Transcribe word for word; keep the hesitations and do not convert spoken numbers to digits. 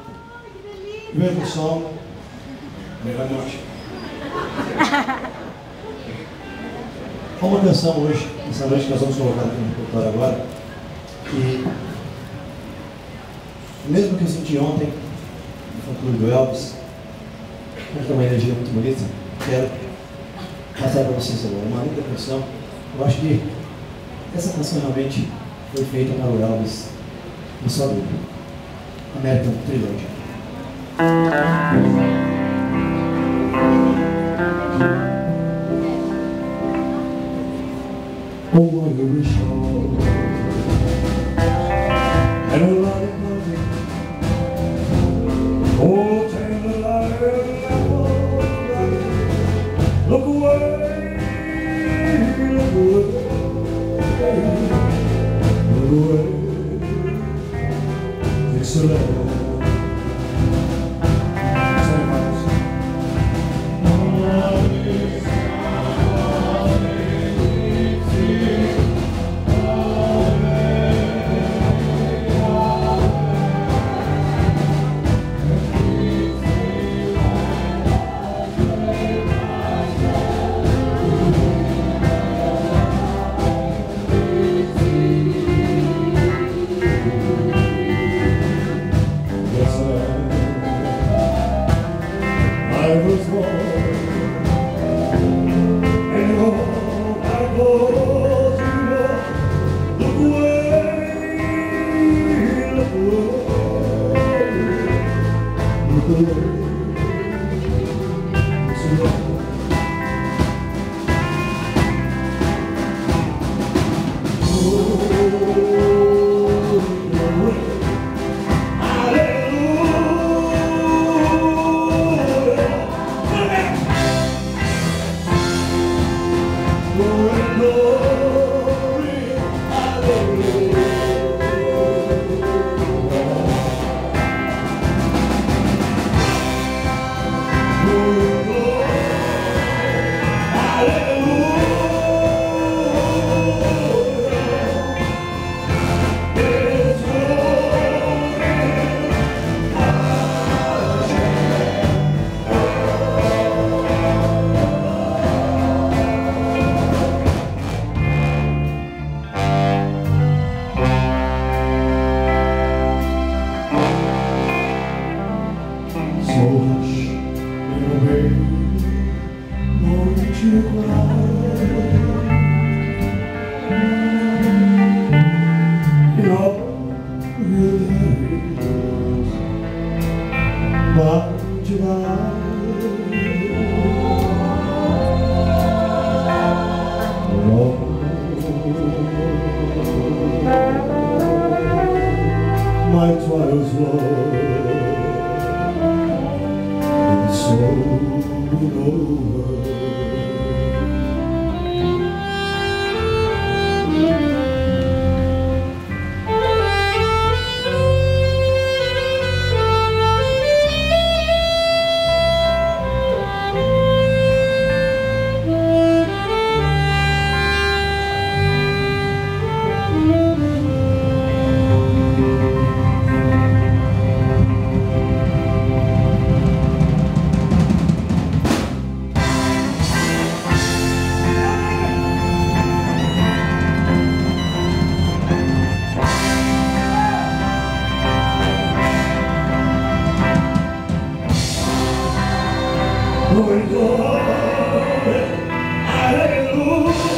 Primeiro som, melhor noite. Há uma canção hoje, essa noite que nós vamos colocar aqui no repertório agora, que, mesmo que eu senti ontem, no fã-clube do Elvis, que é uma energia muito bonita, quero passar para vocês agora. Uma linda canção. Eu acho que essa canção realmente foi feita para o Elvis no sua vida. American Trilogy. Oh, what a wish and a lot of money. Oh, tell a liar, look away, look away, look away. Fix a letter. I was born, and all I was in love. Look away, look away, look away. It's love. So hush, little baby, won't you cry? In all your days, by July, oh, my trials, Lord. So over. Oh, hallelujah.